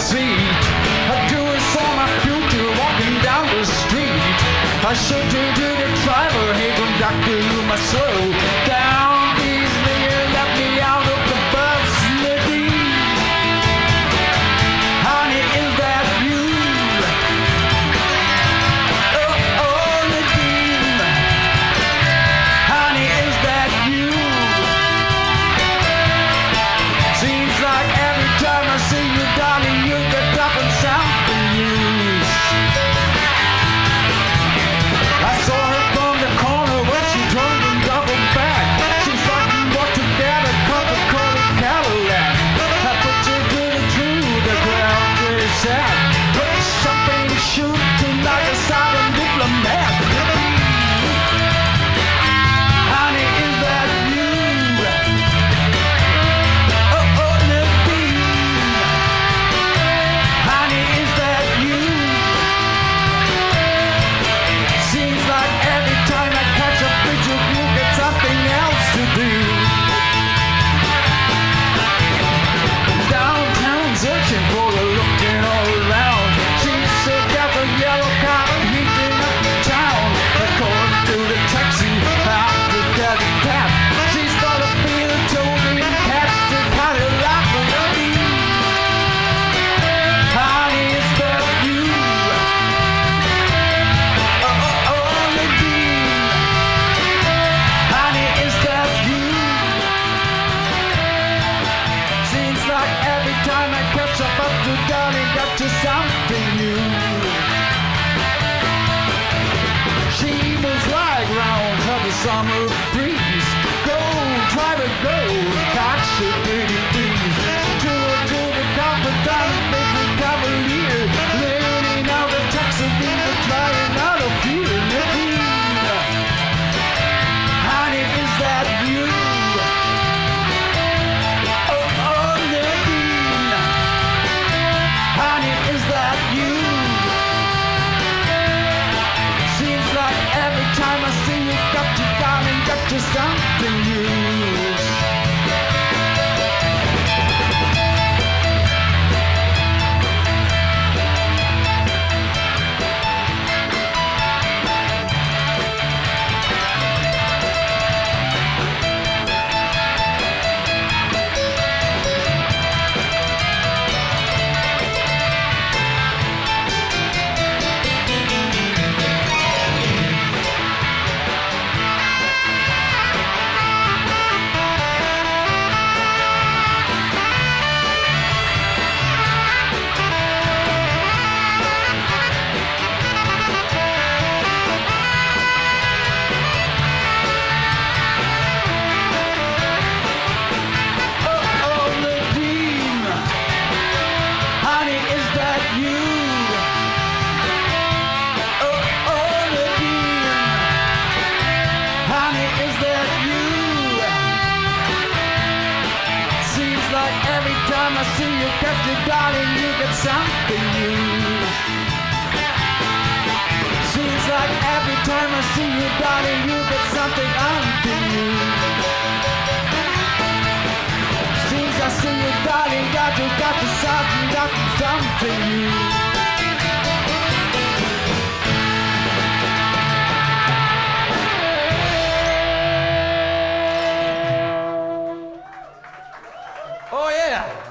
seat. I do it for my future walking down the street. I should do to the driver, hey conductor, you must slow down. These niggas left me out of the bus, Nadine. Honey, is that you? Oh, oh, Nadine. Honey, is that you? Seems like every time I see you, darling, you get up and something news. I saw her from the corner when she turned and doubled back. She fucking walked together, Coca-Cola Cadillac. I put you to the truth, the crowd pretty sad. Put something shooting like a silent diplomat. Honey, is that you? Oh, oh, Nadine. Honey, is that you? Seems like every time I catch a picture of you, get something else to do. Downtown searching for a looking all around. She's sick of a yellow car heating up the town. According to the taxi, after that cab, she's got a feeling told me catch the Cadillac Nadine. Honey, is that you? Oh, oh, oh, Nadine. Honey, is that you? Seems like every time I catch up to darling, got to something new. She moves like round of the summer breeze. Go, try to go, catch a pretty please. To the comfort down, baby cavalier. Learning out the taxi, but trying out of fear. Nadine. Honey, is that you? Oh, oh, Nadine. Honey, is that you? Seems like every time I see you, got you darling, got you something new. Every time I see you, catch you, darling, you get something new. Seems like every time I see you, darling, you get something new. Seems I see you, darling, got you something new. Oh yeah!